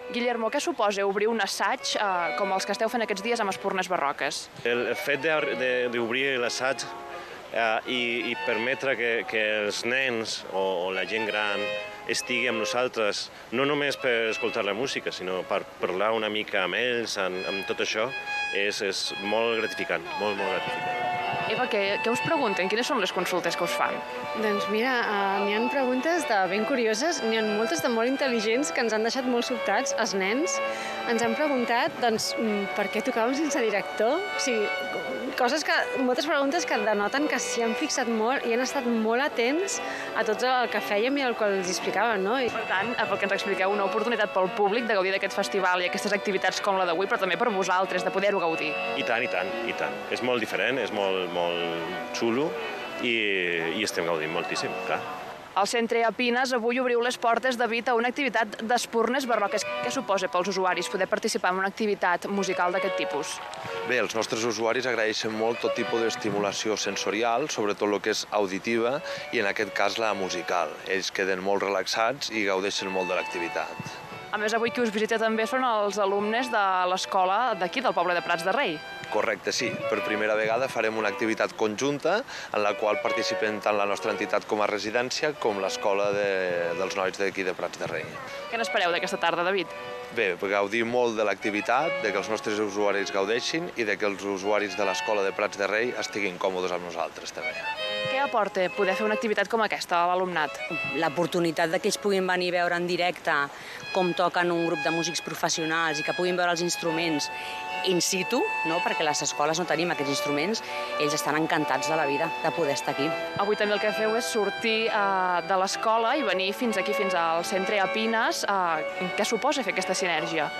Guillermo, què suposa obrir un assaig com els que esteu fent aquests dies amb espurnes barroques? El fet d'obrir l'assaig i permetre que els nens o la gent gran estigui amb nosaltres, no només per escoltar la música, sinó per parlar una mica amb ells, amb tot això, és molt gratificant, molt gratificant. Eva, què us pregunten? Quines són les consultes que us fan? Doncs mira, n'hi ha preguntes ben curioses, n'hi ha moltes de molt intel·ligents que ens han deixat molt sobtats. Els nens ens han preguntat per què tocàvem sense director. O sigui, moltes preguntes que denoten que s'hi han fixat molt i han estat molt atents a tot el que fèiem i el que els explicàvem, no? Per tant, pel que ens expliqueu, una oportunitat pel públic de gaudir d'aquest festival i aquestes activitats com la d'avui, però també per vosaltres, de poder-ho gaudir. I tant. És molt diferent, és molt xulo i estem gaudint moltíssim, clar. Al Centre Apines avui obriu les portes, David, a una activitat d'espurnes barroques. Què suposa pels usuaris poder participar en una activitat musical d'aquest tipus? Bé, els nostres usuaris agraeixen molt tot tipus d'estimulació sensorial, sobretot el que és auditiva i en aquest cas la musical. Ells queden molt relaxats i gaudeixen molt de l'activitat. A més, avui qui us visita també són els alumnes de l'escola d'aquí, del poble de Prats de Rei. Correcte, sí. Per primera vegada farem una activitat conjunta en la qual participen tant la nostra entitat com a residència com l'escola dels nois d'aquí de Prats de Rei. Què n'espereu d'aquesta tarda, David? Bé, gaudir molt de l'activitat, de que els nostres usuaris gaudeixin i de que els usuaris de l'escola de Prats de Rei estiguin còmodes amb nosaltres també. Què aporta poder fer una activitat com aquesta a l'alumnat? L'oportunitat que ells puguin venir a veure en directe com toquen un grup de músics professionals i que puguin veure els instruments in situ, no? Perquè a les escoles no tenim aquests instruments, ells estan encantats de la vida de poder estar aquí. Avui també el que feu és sortir de l'escola i venir fins aquí, fins al Centre Apines. Què suposa fer aquesta sinergia?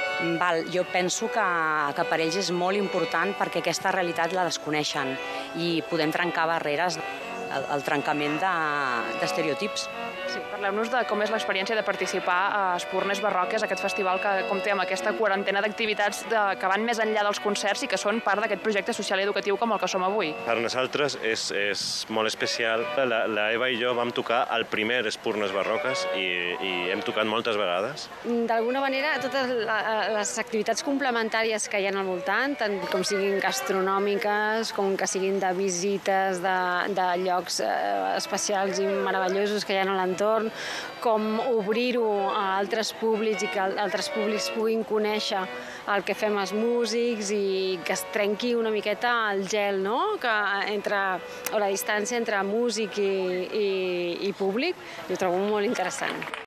Jo penso que per ells és molt important perquè aquesta realitat la desconeixen i podem trencar barreres, el trencament d'estereotips. Sí, parleu-nos de com és l'experiència de participar a Espurnes Barroques, aquest festival que compta amb aquesta quarantena d'activitats que van més enllà dels concerts i que són part d'aquest projecte social i educatiu com el que som avui. Per nosaltres és molt especial. La Eva i jo vam tocar el primer Espurnes Barroques i hem tocat moltes vegades. D'alguna manera, totes les activitats complementàries que hi ha al voltant, tant com siguin gastronòmiques, com que siguin de visites, de llocs especials i meravellosos que hi ha a l'entorn, com obrir-ho a altres públics i que altres públics puguin conèixer el que fem els músics i que es trenqui una miqueta el gel, no? O la distància entre músic i públic, ho trobo molt interessant.